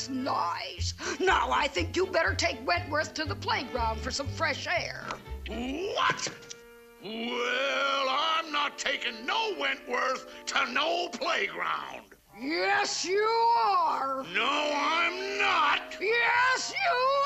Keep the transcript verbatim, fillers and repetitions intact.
That's nice. Now I think you better take Wentworth to the playground for some fresh air. What? Well, I'm not taking no Wentworth to no playground. Yes, you are. No, I'm not. Yes, you